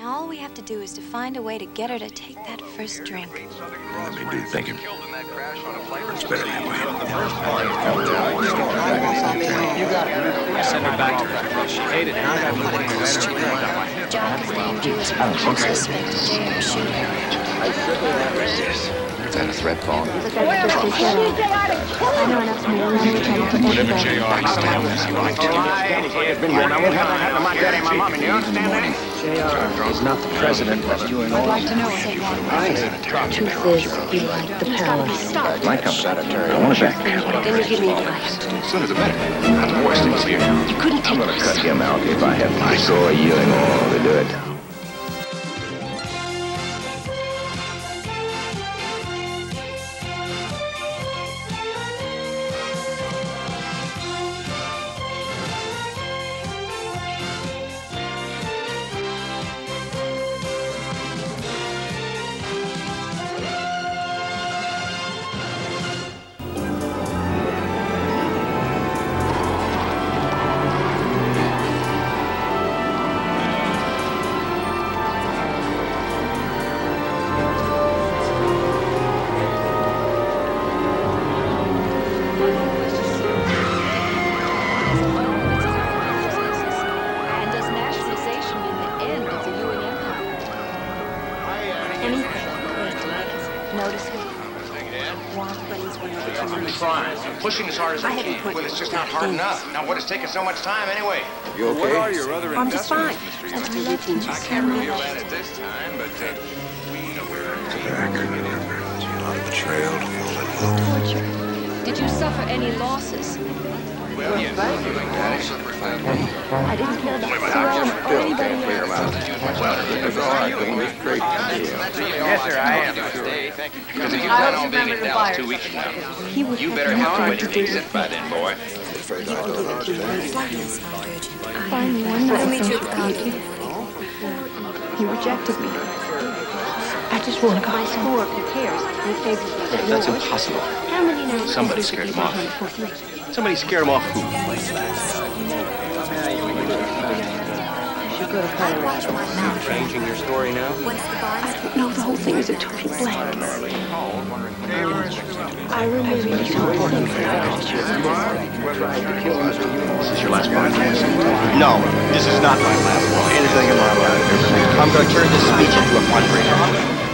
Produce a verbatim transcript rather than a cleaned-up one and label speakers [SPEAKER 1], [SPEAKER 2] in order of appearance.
[SPEAKER 1] Now all we have to do is to find a way to get her to take that first drink.
[SPEAKER 2] Let me do thinking. It's better that way.
[SPEAKER 3] You got it. Send her back to her. She hated it. Now I got one.
[SPEAKER 1] John claimed he was a potential suspect in J M shooting.
[SPEAKER 2] What is this? Is that a threat phone?
[SPEAKER 4] I know enough to know you're trying to protect
[SPEAKER 2] Whatever J R is telling us, he liked it.
[SPEAKER 3] It's been going. I won't have that happen to my daddy and my mom. You understand that?
[SPEAKER 5] J R is not the president, but you and all.
[SPEAKER 4] I'd like to know it. Truth is, you like the palace.
[SPEAKER 5] My company. I want it back.
[SPEAKER 4] Then you give me advice.
[SPEAKER 2] The sooner the better. I'm the worst things here.
[SPEAKER 4] You couldn't take
[SPEAKER 5] I'm gonna cut him out if I have to destroy you and all to do it.
[SPEAKER 3] Pushing as hard as I, I can.
[SPEAKER 6] Well, it's just not hard enough. Now, what is taking so much time anyway?
[SPEAKER 2] You okay?
[SPEAKER 6] What are your other
[SPEAKER 4] I'm just fine.
[SPEAKER 6] Mister
[SPEAKER 4] That's
[SPEAKER 6] Young?
[SPEAKER 4] love you.
[SPEAKER 6] I can't reveal that at this time, but uh, we know where
[SPEAKER 2] Betrayal, fallen.
[SPEAKER 1] Torture. Did you suffer any losses?
[SPEAKER 6] well, yes, like that.
[SPEAKER 4] I didn't care about Sue or anybody else.
[SPEAKER 6] Well,
[SPEAKER 5] all right, Queen. It's great.
[SPEAKER 6] yes, sir, I am. Thank you. Because if you plan on being in Dallas two weeks from now,
[SPEAKER 4] He would
[SPEAKER 6] you
[SPEAKER 4] have
[SPEAKER 6] better have a
[SPEAKER 4] nothing to
[SPEAKER 6] wedding
[SPEAKER 4] do
[SPEAKER 6] date
[SPEAKER 4] with
[SPEAKER 6] set by then, boy.
[SPEAKER 4] Finally, one night I found you. He rejected me. I just want to go. My schoolwork, who cares?
[SPEAKER 3] That's impossible.
[SPEAKER 4] How many nights?
[SPEAKER 3] Somebody scared him off. Somebody scared him off who?
[SPEAKER 4] You should go to college.
[SPEAKER 3] Changing your story now?
[SPEAKER 4] I don't know. The whole thing is a total blank. I remember you told me.
[SPEAKER 3] This is your last podcast? No, this is not my last one. Anything in my life. I'm going to turn this speech into a fundraiser.